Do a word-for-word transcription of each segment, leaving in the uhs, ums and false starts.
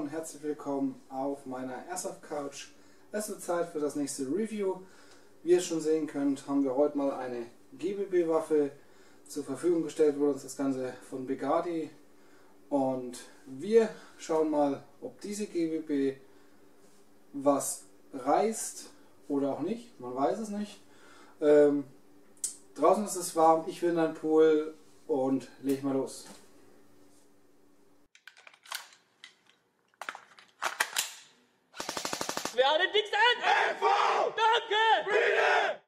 und herzlich willkommen auf meiner Airsoft Couch. Es wird Zeit für das nächste Review. Wie ihr schon sehen könnt, haben wir heute mal eine G B B-Waffe zur Verfügung gestellt, wurde uns das Ganze von Begadi. Und wir schauen mal, ob diese G B B was reißt oder auch nicht. Man weiß es nicht. Ähm, draußen ist es warm, ich will in einen Pool und leg mal los. Wer hat den dicksten? L V! Danke! Bitte!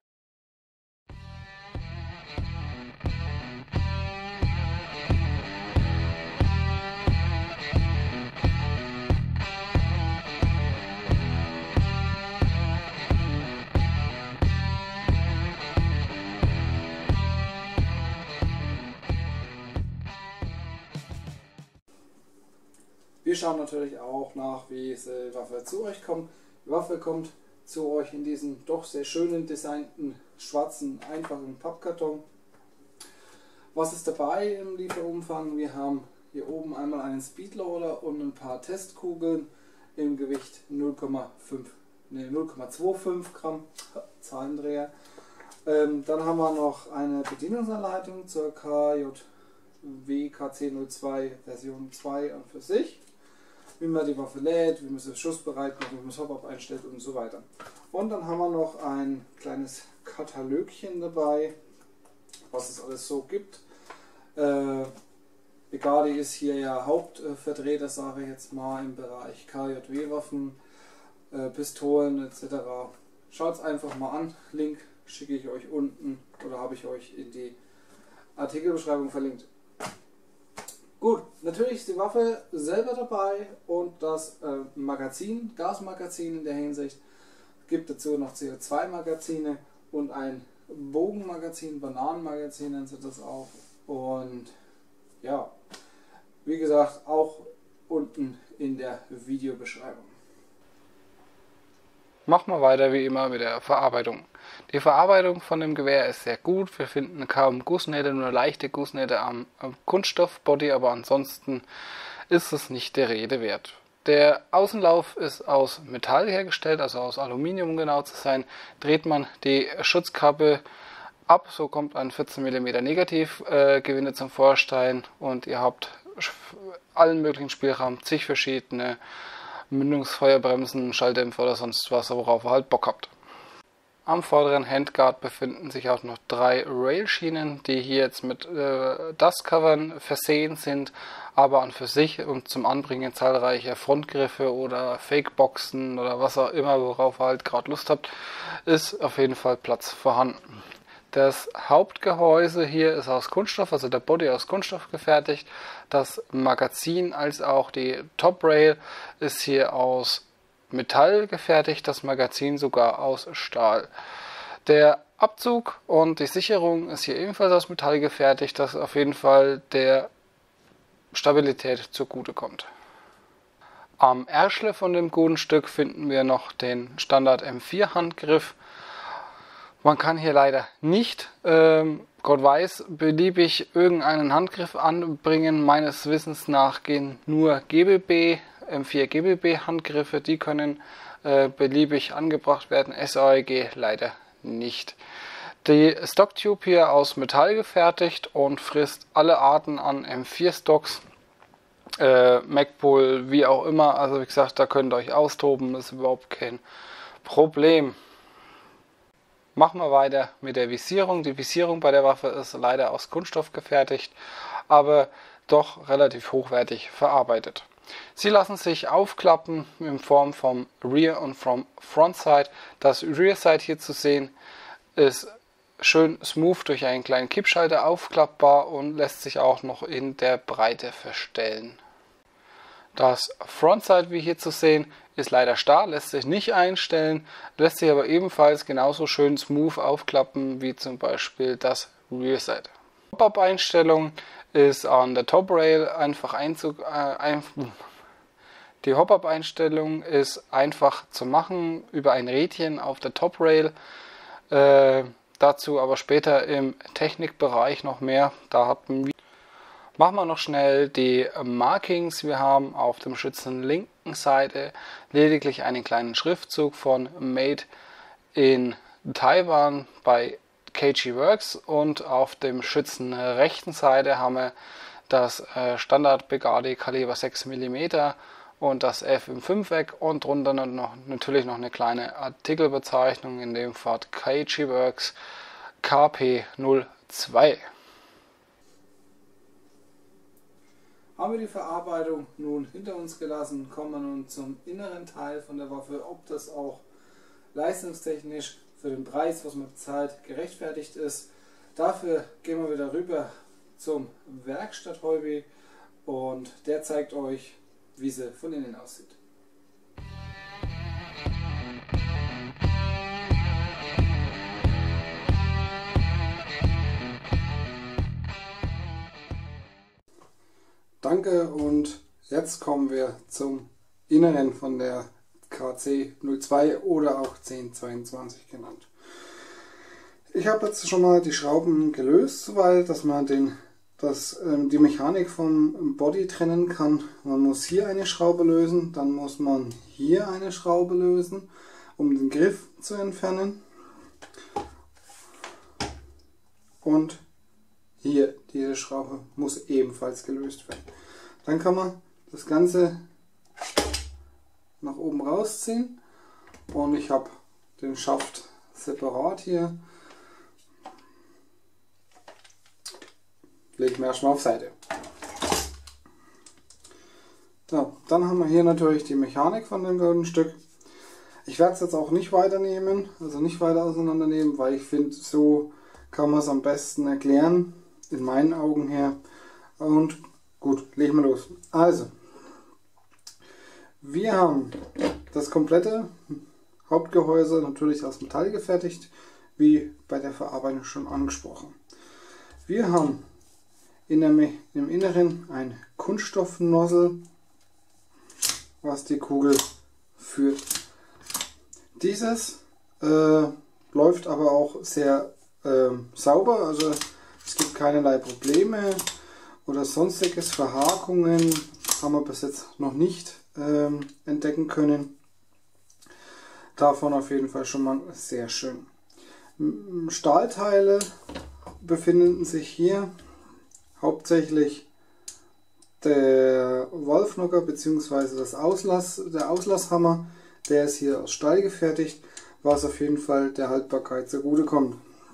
Wir schauen natürlich auch nach, wie diese Waffe zu euch kommt. Die Waffe kommt zu euch in diesem doch sehr schönen designten, schwarzen, einfachen Pappkarton. Was ist dabei im Lieferumfang? Wir haben hier oben einmal einen Speedloader und ein paar Testkugeln im Gewicht null Komma fünfundzwanzig Gramm, Zahlendreher. Ähm, dann haben wir noch eine Bedienungsanleitung zur K J W K C null zwei Version zwei an für sich. Wie man die Waffe lädt, wie man sie schussbereit macht, wie man das Hop-Up einstellt und so weiter. Und dann haben wir noch ein kleines Katalogchen dabei, was es alles so gibt. Äh, Begadi ist hier ja Hauptvertreter, sage ich jetzt mal, im Bereich K J W-Waffen, äh, Pistolen et cetera. Schaut es einfach mal an. Link schicke ich euch unten oder habe ich euch in die Artikelbeschreibung verlinkt. Gut, natürlich ist die Waffe selber dabei und das äh, Magazin, Gasmagazin in der Hinsicht. Es gibt dazu noch C O zwei Magazine und ein Bogenmagazin, Bananenmagazin nennt sie das auch. Und ja, wie gesagt, auch unten in der Videobeschreibung. Machen wir weiter wie immer mit der Verarbeitung. Die Verarbeitung von dem Gewehr ist sehr gut. Wir finden kaum Gussnähte, nur leichte Gussnähte am, am Kunststoffbody, aber ansonsten ist es nicht der Rede wert. Der Außenlauf ist aus Metall hergestellt, also aus Aluminium um genau zu sein. Dreht man die Schutzkappe ab, so kommt ein vierzehn Millimeter Negativgewinde äh, zum Vorschein und ihr habt allen möglichen Spielraum, zig verschiedene Mündungsfeuerbremsen, Schalldämpfer oder sonst was, worauf ihr halt Bock habt. Am vorderen Handguard befinden sich auch noch drei Railschienen, die hier jetzt mit äh, Dustcovern versehen sind, aber an für sich und zum Anbringen zahlreicher Frontgriffe oder Fakeboxen oder was auch immer, worauf ihr halt gerade Lust habt, ist auf jeden Fall Platz vorhanden. Das Hauptgehäuse hier ist aus Kunststoff, also der Body aus Kunststoff gefertigt. Das Magazin als auch die Top Rail ist hier aus Metall gefertigt, das Magazin sogar aus Stahl. Der Abzug und die Sicherung ist hier ebenfalls aus Metall gefertigt, das auf jeden Fall der Stabilität zugutekommt. Am Ärschle von dem guten Stück finden wir noch den Standard M vier Handgriff. Man kann hier leider nicht, ähm, Gott weiß, beliebig irgendeinen Handgriff anbringen. Meines Wissens nach gehen nur G B B, M vier G B B Handgriffe, die können äh, beliebig angebracht werden, S A E G leider nicht. Die Stocktube hier aus Metall gefertigt und frisst alle Arten an M vier Stocks, äh, Magpul, wie auch immer. Also wie gesagt, da könnt ihr euch austoben, ist überhaupt kein Problem. Machen wir weiter mit der Visierung. Die Visierung bei der Waffe ist leider aus Kunststoff gefertigt, aber doch relativ hochwertig verarbeitet. Sie lassen sich aufklappen in Form vom Rear und vom Frontside. Das Rear Side hier zu sehen ist schön smooth durch einen kleinen Kippschalter aufklappbar und lässt sich auch noch in der Breite verstellen. Das Frontside, wie hier zu sehen, ist leider starr, lässt sich nicht einstellen, lässt sich aber ebenfalls genauso schön smooth aufklappen wie zum Beispiel das Rear Side. Die Hop-Up-Einstellung ist an der Top Rail einfach einzug, äh, ein, die Hop-Up-Einstellung ist einfach zu machen über ein Rädchen auf der Top Rail. Äh, dazu aber später im Technikbereich noch mehr. Da hatten wir Machen wir noch schnell die Markings. Wir haben auf dem Schützen linken linken Seite lediglich einen kleinen Schriftzug von Made in Taiwan bei K G Works und auf dem Schützen rechten Seite haben wir das Standard Begadi Kaliber sechs Millimeter und das F im Fünfeck und drunter noch, natürlich noch eine kleine Artikelbezeichnung, in dem Fall K G Works K P null zwei. Haben wir die Verarbeitung nun hinter uns gelassen, kommen wir nun zum inneren Teil von der Waffe, ob das auch leistungstechnisch für den Preis, was man bezahlt, gerechtfertigt ist. Dafür gehen wir wieder rüber zum Werkstatt-Hobby und der zeigt euch, wie sie von innen aussieht. Danke und jetzt kommen wir zum Inneren von der K C null zwei oder auch zehn zweiundzwanzig genannt. Ich habe jetzt schon mal die Schrauben gelöst, soweit, dass man den, dass, ähm, die Mechanik vom Body trennen kann. Man muss hier eine Schraube lösen, dann muss man hier eine Schraube lösen, um den Griff zu entfernen. Und hier, diese Schraube muss ebenfalls gelöst werden. Dann kann man das Ganze nach oben rausziehen und ich habe den Schaft separat hier. Lege ich mir erstmal auf Seite. So, dann haben wir hier natürlich die Mechanik von dem Bodenstück. Ich werde es jetzt auch nicht weiter nehmen, also nicht weiter auseinandernehmen, weil ich finde, so kann man es am besten erklären, in meinen Augen her. Und gut, legen wir los. Also, wir haben das komplette Hauptgehäuse natürlich aus Metall gefertigt, wie bei der Verarbeitung schon angesprochen. Wir haben in der, im Inneren ein Kunststoffnozzle, was die Kugel führt. Dieses äh, läuft aber auch sehr äh, sauber, also es gibt keinerlei Probleme oder sonstiges, Verhakungen haben wir bis jetzt noch nicht ähm, entdecken können. Davon auf jeden Fall schon mal sehr schön. Stahlteile befinden sich hier hauptsächlich der Wolfnocker bzw. das Auslass, der Auslasshammer, der ist hier aus Stahl gefertigt, was auf jeden Fall der Haltbarkeit zugute kommt.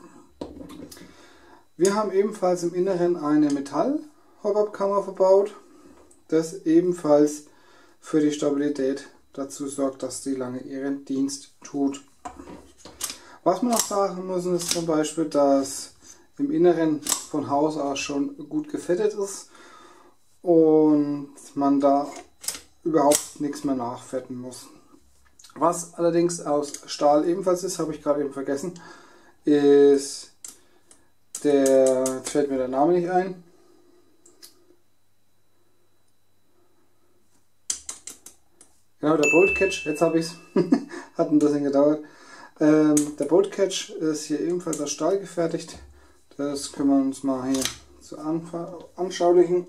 Wir haben ebenfalls im Inneren eine Metall-Hop-Up-Kammer verbaut, das ebenfalls für die Stabilität dazu sorgt, dass die lange ihren Dienst tut. Was wir noch sagen müssen, ist zum Beispiel, dass im Inneren von Haus aus schon gut gefettet ist und man da überhaupt nichts mehr nachfetten muss. Was allerdings aus Stahl ebenfalls ist, habe ich gerade eben vergessen, ist der, jetzt fällt mir der Name nicht ein, genau, der Bolt Catch, jetzt habe ich es, hat ein bisschen gedauert. Ähm, der Bolt Catch ist hier ebenfalls aus Stahl gefertigt. Das können wir uns mal hier so anschaulichen.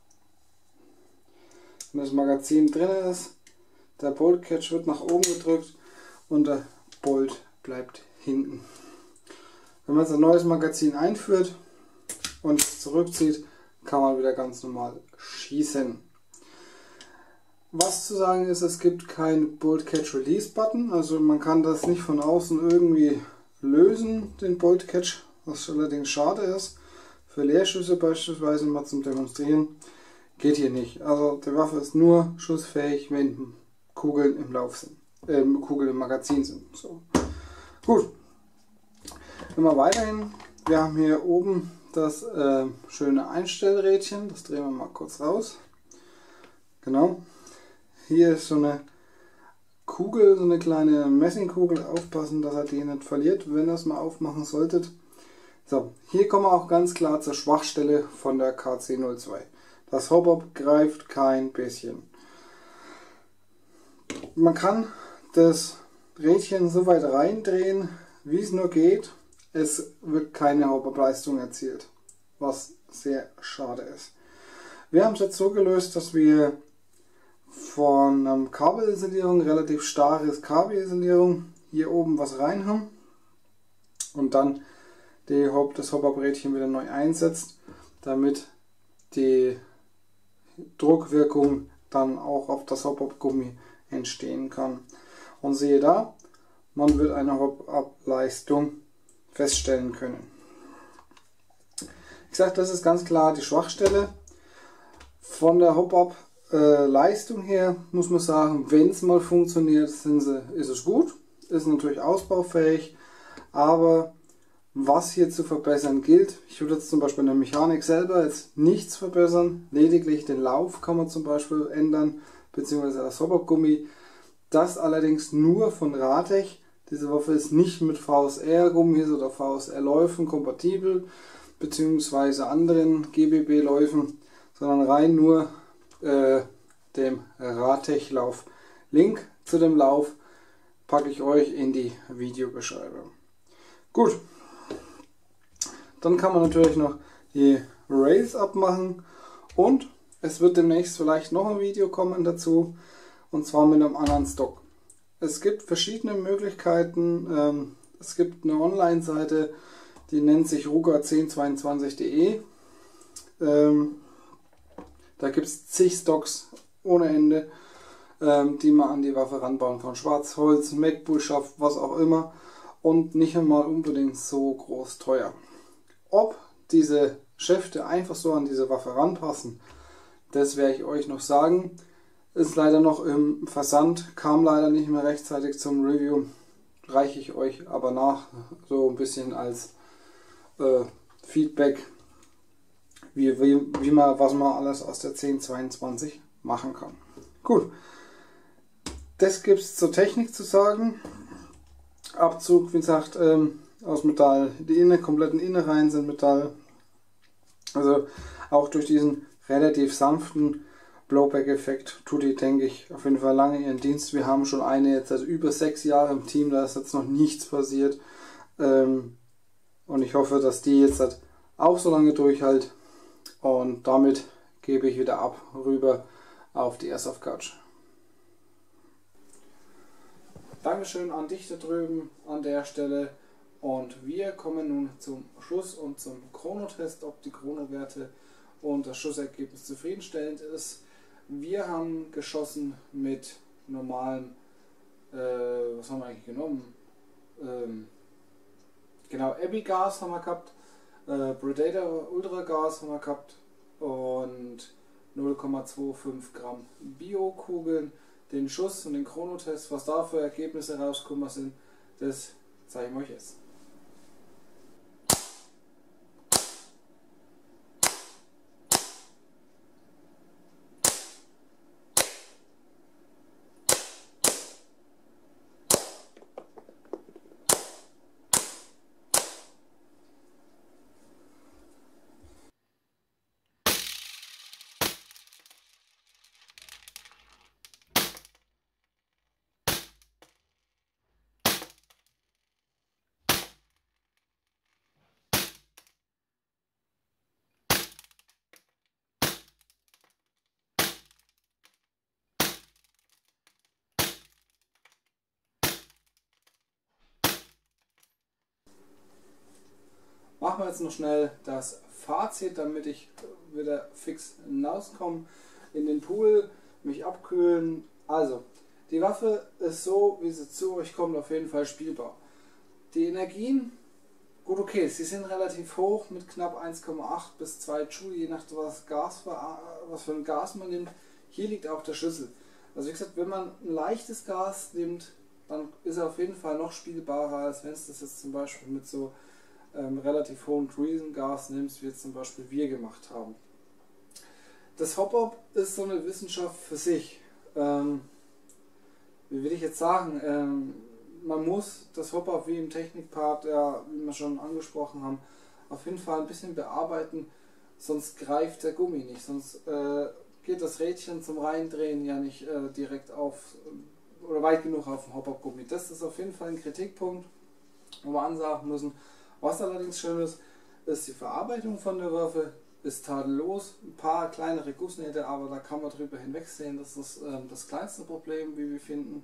Wenn das Magazin drin ist, der Bolt Catch wird nach oben gedrückt und der Bolt bleibt hinten. Wenn man jetzt ein neues Magazin einführt und zurückzieht, kann man wieder ganz normal schießen. Was zu sagen ist, es gibt keinen Bolt Catch Release Button, also man kann das nicht von außen irgendwie lösen, den Bolt Catch, was allerdings schade ist. Für Leerschüsse beispielsweise mal zum Demonstrieren geht hier nicht. Also die Waffe ist nur schussfähig, wenn Kugeln im Lauf sind, äh, Kugeln im Magazin sind. So. Gut, gehen wir weiterhin. Wir haben hier oben das äh, schöne Einstellrädchen, das drehen wir mal kurz raus. Genau. Hier ist so eine Kugel, so eine kleine Messingkugel. Aufpassen, dass ihr die nicht verliert, wenn ihr es mal aufmachen solltet. So, hier kommen wir auch ganz klar zur Schwachstelle von der K C null zwei. Das Hop-Up greift kein bisschen. Man kann das Rädchen so weit reindrehen, wie es nur geht. Es wird keine Hop-Up-Leistung erzielt, was sehr schade ist. Wir haben es jetzt so gelöst, dass wir von ähm, Kabelisolierung, relativ starkes Kabelisolierung, hier oben was rein haben und dann die Hop, das Hopperbrädchen wieder neu einsetzt, damit die Druckwirkung dann auch auf das Hop-Up-Gummi entstehen kann. Und siehe da, man wird eine Hop-Up-Leistung feststellen können. Ich sage, das ist ganz klar die Schwachstelle. Von der Hop-Up-Leistung her muss man sagen, wenn es mal funktioniert, sind sie, ist es gut. Ist natürlich ausbaufähig, aber was hier zu verbessern gilt, ich würde jetzt zum Beispiel in der Mechanik selber jetzt nichts verbessern, lediglich den Lauf kann man zum Beispiel ändern, beziehungsweise das Hop-Up-Gummi. Das allerdings nur von Ratech. Diese Waffe ist nicht mit V S R-Gummis oder V S R-Läufen kompatibel, beziehungsweise anderen G B B-Läufen, sondern rein nur äh, dem Ratech-Lauf. Link zu dem Lauf packe ich euch in die Videobeschreibung. Gut, dann kann man natürlich noch die Rails abmachen und es wird demnächst vielleicht noch ein Video kommen dazu, und zwar mit einem anderen Stock. Es gibt verschiedene Möglichkeiten. Ähm, es gibt eine Online-Seite, die nennt sich ruger zehn zweiundzwanzig punkt de. Ähm, da gibt es zig Stocks ohne Ende, ähm, die man an die Waffe ranbauen kann. Schwarzholz, MacBull-Schaft, was auch immer. Und nicht einmal unbedingt so groß teuer. Ob diese Schäfte einfach so an diese Waffe ranpassen, das werde ich euch noch sagen. Ist leider noch im Versand, kam leider nicht mehr rechtzeitig zum Review. Reiche ich euch aber nach, so ein bisschen als äh, Feedback, wie, wie, wie man, was man alles aus der zehn zweiundzwanzig machen kann. Gut, das gibt es zur Technik zu sagen. Abzug, wie gesagt, ähm, aus Metall. Die inne, kompletten Innereien sind Metall. Also auch durch diesen relativ sanften Blowback-Effekt tut die, denke ich, auf jeden Fall lange ihren Dienst. Wir haben schon eine jetzt seit über sechs Jahren im Team, da ist jetzt noch nichts passiert. Ähm, und ich hoffe, dass die jetzt halt auch so lange durchhält. Und damit gebe ich wieder ab, rüber auf die Airsoft Couch. Dankeschön an dich da drüben an der Stelle. Und wir kommen nun zum Schuss und zum Chronotest, ob die Chronowerte und das Schussergebnis zufriedenstellend ist. Wir haben geschossen mit normalem, äh, was haben wir eigentlich genommen? Ähm, genau, Abbey-Gas haben wir gehabt, äh, Predator Ultra-Gas haben wir gehabt und null Komma fünfundzwanzig Gramm Bio-Kugeln. Den Schuss und den Chronotest, was da für Ergebnisse rausgekommen sind, das zeige ich euch jetzt. Machen wir jetzt noch schnell das Fazit, damit ich wieder fix hinauskomme in den Pool, mich abkühlen. Also, die Waffe ist so, wie sie zu euch kommt, auf jeden Fall spielbar. Die Energien, gut okay, sie sind relativ hoch mit knapp eins Komma acht bis zwei Joule, je nachdem was, Gas, was für ein Gas man nimmt. Hier liegt auch der Schlüssel. Also wie gesagt, wenn man ein leichtes Gas nimmt, dann ist er auf jeden Fall noch spielbarer, als wenn es das jetzt zum Beispiel mit so ähm, relativ hohem Drüsengas nimmst, wie jetzt zum Beispiel wir gemacht haben. Das Hop-Up ist so eine Wissenschaft für sich. Ähm, wie will ich jetzt sagen? Ähm, man muss das Hop-Up wie im Technikpart, ja, wie wir schon angesprochen haben, auf jeden Fall ein bisschen bearbeiten, sonst greift der Gummi nicht, sonst äh, geht das Rädchen zum Reindrehen ja nicht äh, direkt auf oder weit genug auf dem Hop-Up-Gummi. Das ist auf jeden Fall ein Kritikpunkt, wo wir ansagen müssen. Was allerdings schön ist, ist die Verarbeitung von der Waffe, ist tadellos. Ein paar kleinere Gussnähte, aber da kann man drüber hinwegsehen. Das ist äh, das kleinste Problem, wie wir finden.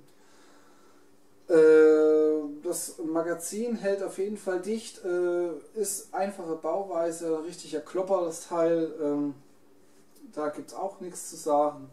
Äh, das Magazin hält auf jeden Fall dicht, äh, ist einfache Bauweise, richtiger Klopper das Teil. Ähm, da gibt es auch nichts zu sagen.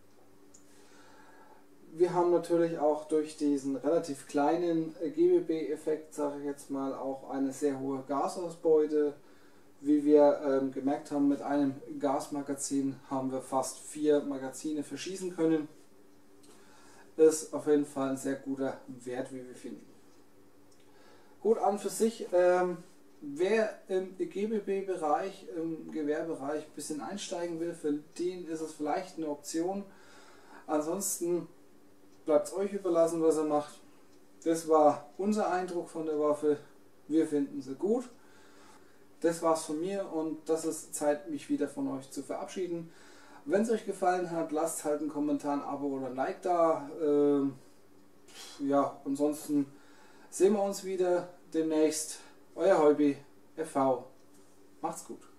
Wir haben natürlich auch durch diesen relativ kleinen G B B-Effekt, sage ich jetzt mal, auch eine sehr hohe Gasausbeute. Wie wir ähm, gemerkt haben, mit einem Gasmagazin haben wir fast vier Magazine verschießen können. Ist auf jeden Fall ein sehr guter Wert, wie wir finden. Gut, an für sich, ähm, wer im G B B-Bereich, im Gewehrbereich ein bisschen einsteigen will, für den ist es vielleicht eine Option. Ansonsten bleibt es euch überlassen, was ihr macht. Das war unser Eindruck von der Waffe. Wir finden sie gut. Das war's von mir und das ist Zeit, mich wieder von euch zu verabschieden. Wenn es euch gefallen hat, lasst halt einen Kommentar, ein Abo oder ein Like da. Ähm, ja, ansonsten sehen wir uns wieder demnächst. Euer Heubi, F V. Macht's gut.